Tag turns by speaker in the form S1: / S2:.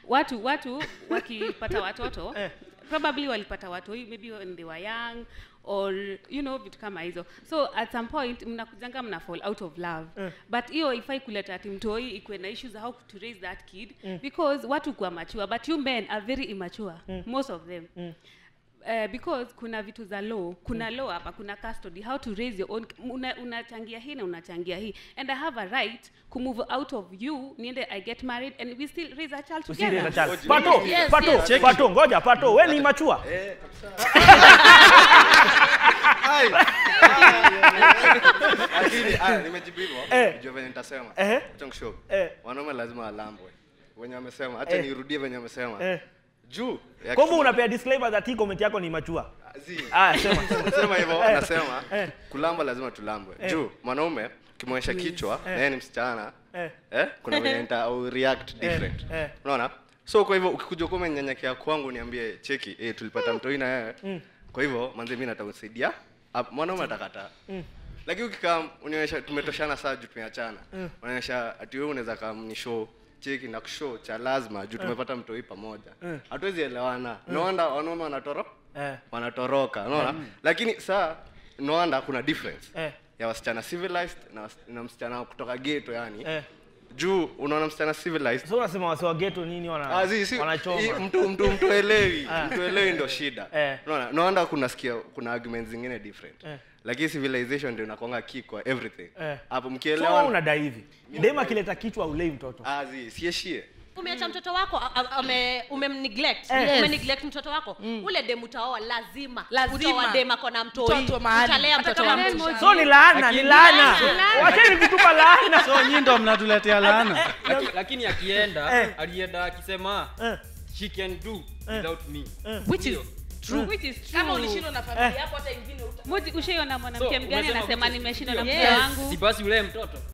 S1: watu wakipata watoto probably walipata watu maybe when they were young or you know vitu kama hizo. So at some point mnakujanga mna fall out of love. But hiyo ifai kuleta ati mtoi ikuwe na issues how to raise that kid because watu kwa mature but you men are very immature most of them. Because kuna vitu za law, kuna law hapa, kuna custody, how to raise your own, unachangia hii na unachangia hii, and I have a right to move out of you, niende I get married and we still raise a child together.
S2: Pato, ngoja Pato, wewe ni immature.
S3: Lakini nimejibu hivyo, ndio venye nitasema. Chong show. Wanaume lazima walambwe. Wenye wamesema, acha nirudie venye wamesema. Juu
S2: kama unapea disclaimer that hii comment yako ni immature.
S3: Sema hivyo, nasema kulamba lazima tulambwe. Juu mwanaume kimwonyesha kichwa na yeye ni msichana, kuna venye au react different. Unaona? So kwa hivyo ukikuja kama nyenyekea kwangu niambie cheki, tulipata mtoi na yeye. Kwa hivyo manze mimi natakusaidia. Mwanaume atakataa. Lakini ukikaa unionyesha tumetoshana saa juu tumeachana. Unaonyesha ati wewe unaweza kama ni show cheki na kushow cha lazima juu tumepata mtoi pamoja. Hatuwezi elewana. Noanda wanaume wanatoroka, unaona? Lakini saa noanda kuna difference. Ya wasichana civilized na msichana kutoka ghetto yani. Juu unaona msichana civilized.
S2: So unasema wasi wa ghetto nini wanachoma?
S3: Mtu elewi ndio shida. Unaona? Noanda kuna arguments zingine different. Lakini civilization ndio inakonga key kwa everything. Hapo mkielewa.
S2: So unadai hivi. Dema kileta kichwa ulei mtoto.
S3: Sieshie.
S4: Umeacha mtoto wako umemneglect. Umeneglect mtoto wako. Ule demu utaoa lazima. Utaoa dema kona mtoi. Utalea mtoto wako.
S2: So ni laana. Wacheni vitu kwa laana.
S5: So nyinyi ndio mnatuletea laana. Lakini alienda akisema she can do without me.
S1: Which is true.
S6: Kama ulishindwa na familia yako hata ingine
S1: Moji ushaiona mwanamke mgani anasema nimeshindwa na mke wangu?
S5: Si basi ule mtoto.